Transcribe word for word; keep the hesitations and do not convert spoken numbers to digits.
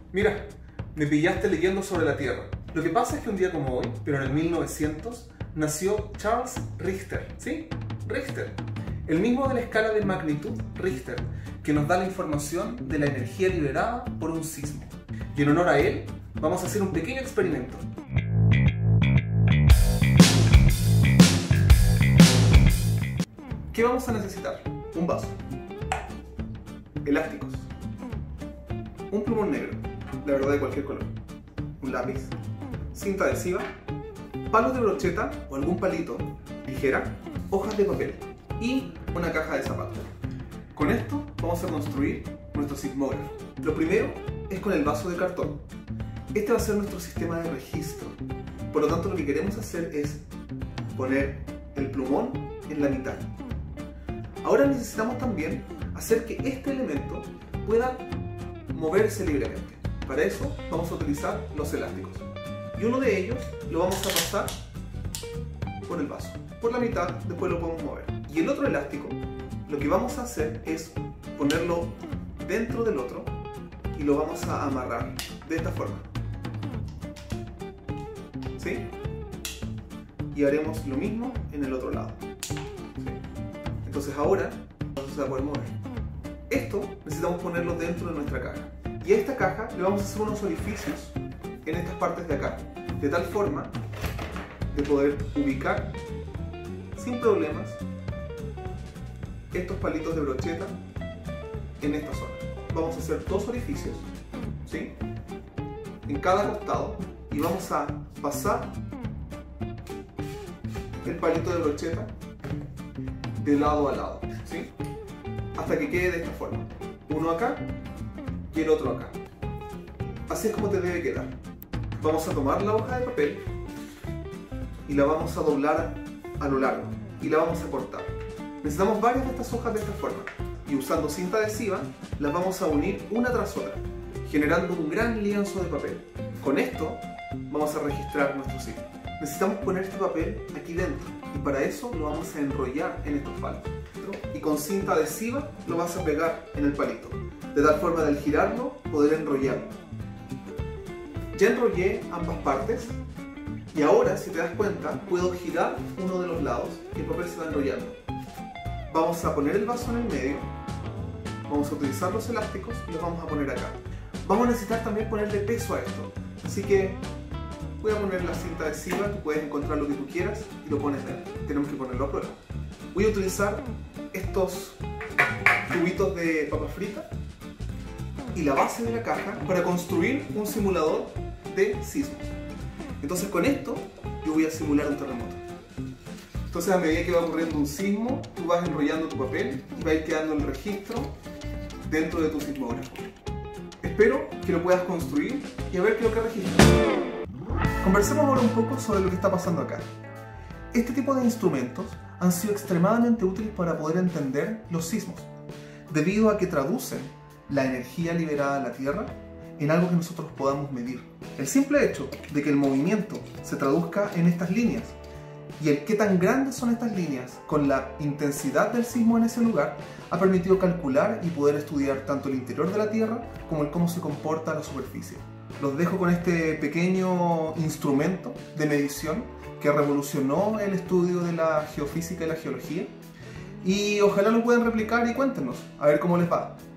Mira, me pillaste leyendo sobre la Tierra. Lo que pasa es que un día como hoy, pero en el mil novecientos, nació Charles Richter, ¿sí? Richter, el mismo de la escala de magnitud Richter, que nos da la información de la energía liberada por un sismo. Y en honor a él, vamos a hacer un pequeño experimento. ¿Qué vamos a necesitar? Un vaso, elásticos, un plumón negro, la verdad de cualquier color, un lápiz, cinta adhesiva, palos de brocheta o algún palito, tijera, hojas de papel y una caja de zapatos. Con esto vamos a construir nuestro sismógrafo. Lo primero es con el vaso de cartón. Este va a ser nuestro sistema de registro. Por lo tanto, lo que queremos hacer es poner el plumón en la mitad. Ahora necesitamos también hacer que este elemento pueda moverse libremente. Para eso vamos a utilizar los elásticos. Y uno de ellos lo vamos a pasar por el vaso. Por la mitad, después lo podemos mover. Y el otro elástico, lo que vamos a hacer es ponerlo dentro del otro y lo vamos a amarrar de esta forma. ¿Sí? Y haremos lo mismo en el otro lado. ¿Sí? Entonces ahora no se va a poder mover. Esto necesitamos ponerlo dentro de nuestra caja. Y a esta caja le vamos a hacer unos orificios en estas partes de acá, de tal forma de poder ubicar sin problemas estos palitos de brocheta en esta zona. Vamos a hacer dos orificios, ¿sí?, en cada costado, y vamos a pasar el palito de brocheta de lado a lado, ¿sí?, hasta que quede de esta forma, uno acá y el otro acá. Así es como te debe quedar. Vamos a tomar la hoja de papel y la vamos a doblar a lo largo y la vamos a cortar. Necesitamos varias de estas hojas de esta forma y usando cinta adhesiva las vamos a unir una tras otra, generando un gran lienzo de papel. Con esto vamos a registrar nuestro sismo. Necesitamos poner este papel aquí dentro y para eso lo vamos a enrollar en estos palos. Y con cinta adhesiva lo vas a pegar en el palito, de tal forma de al girarlo poder enrollarlo. Ya enrollé ambas partes y ahora, si te das cuenta, puedo girar uno de los lados y el papel se va enrollando. Vamos a poner el vaso en el medio, vamos a utilizar los elásticos y los vamos a poner acá. Vamos a necesitar también ponerle peso a esto, así que voy a poner la cinta adhesiva, tú puedes encontrar lo que tú quieras y lo pones dentro. Tenemos que ponerlo a prueba. Voy a utilizar estos tubitos de papa frita y la base de la caja para construir un simulador de sismos. Entonces con esto yo voy a simular un terremoto. Entonces a medida que va ocurriendo un sismo, tú vas enrollando tu papel y va a ir quedando el registro dentro de tu sismógrafo. Espero que lo puedas construir y a ver qué es lo que registra. Conversemos ahora un poco sobre lo que está pasando acá. Este tipo de instrumentos han sido extremadamente útiles para poder entender los sismos, debido a que traducen la energía liberada en la Tierra en algo que nosotros podamos medir. El simple hecho de que el movimiento se traduzca en estas líneas y el qué tan grandes son estas líneas con la intensidad del sismo en ese lugar ha permitido calcular y poder estudiar tanto el interior de la Tierra como el cómo se comporta la superficie. Los dejo con este pequeño instrumento de medición que revolucionó el estudio de la geofísica y la geología, y ojalá lo puedan replicar y cuéntenos a ver cómo les va.